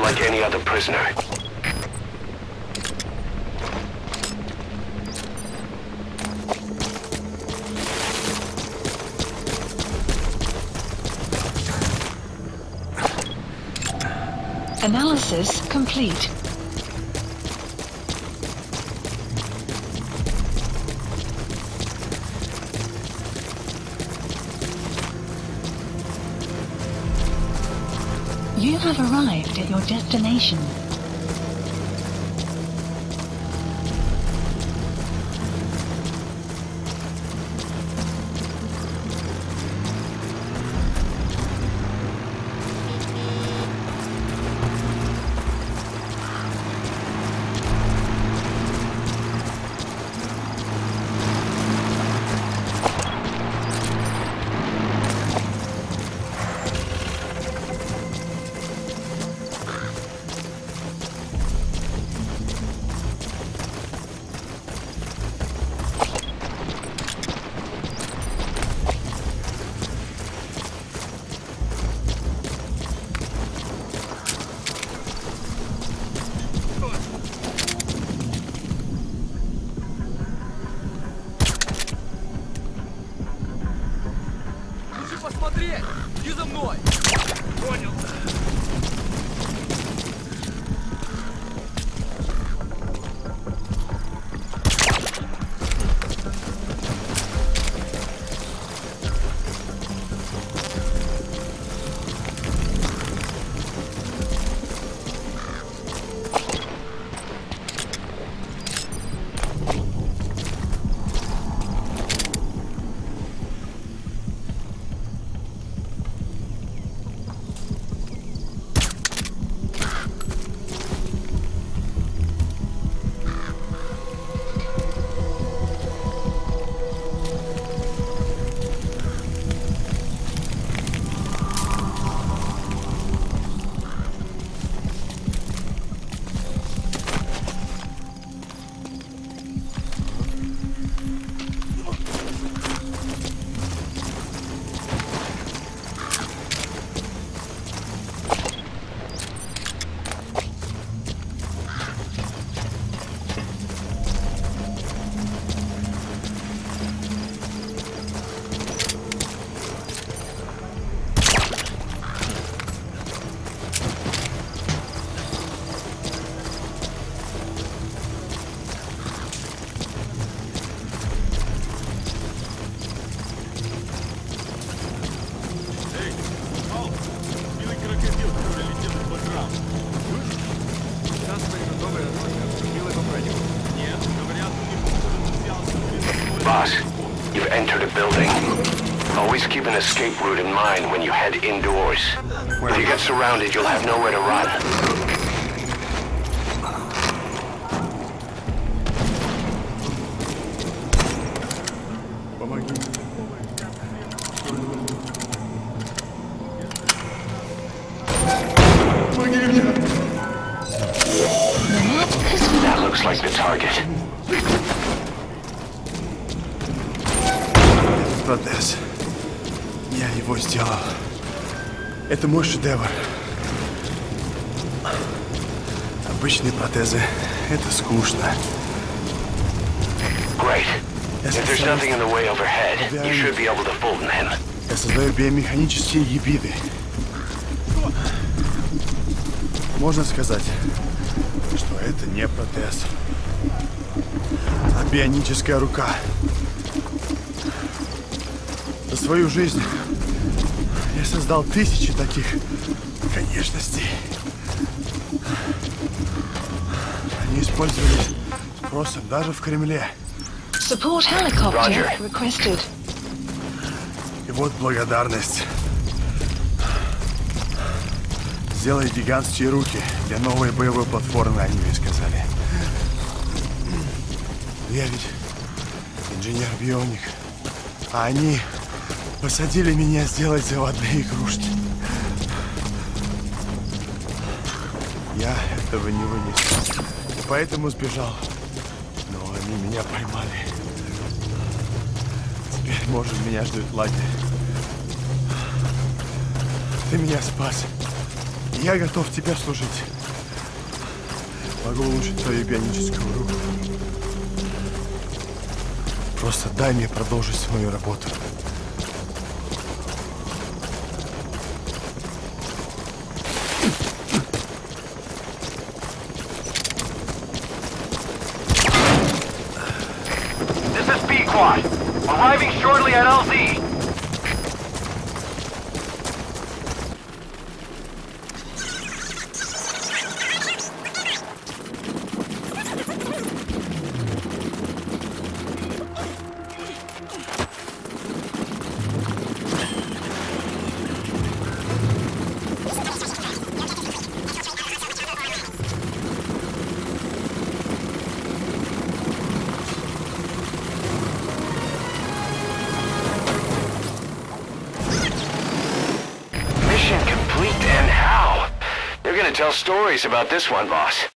like any other prisoner. Analysis complete. You have arrived at your destination. Посмотреть! Иди за мной! Понял. Boss, you've entered a building. Always keep an escape route in mind when you head indoors. If you get surrounded, you'll have nowhere to run. That looks like the target. Протез. Я его сделал. Это мой шедевр. Обычные протезы — это скучно. Great. If there's nothing in the way overhead, you should be able to Fulton him. Я создаю биомеханические гибриды. Можно сказать, что это не протез, а бионическая рука. За свою жизнь я создал тысячи таких конечностей. Они использовались спросом даже в Кремле. Support helicopter requested. И вот благодарность. Сделай гигантские руки для новой боевой платформы, они мне сказали. Я ведь инженер-бионик, а они посадили меня сделать заводные игрушки. Я этого не вынес, и поэтому сбежал. Но они меня поймали. Теперь, может, меня ждет лагерь. Ты меня спас. Я готов тебе служить. Могу улучшить твою бионическую руку. Просто дай мне продолжить свою работу. This is B-Quad. Arriving shortly at LZ. Mission complete, and how? They're gonna tell stories about this one, boss.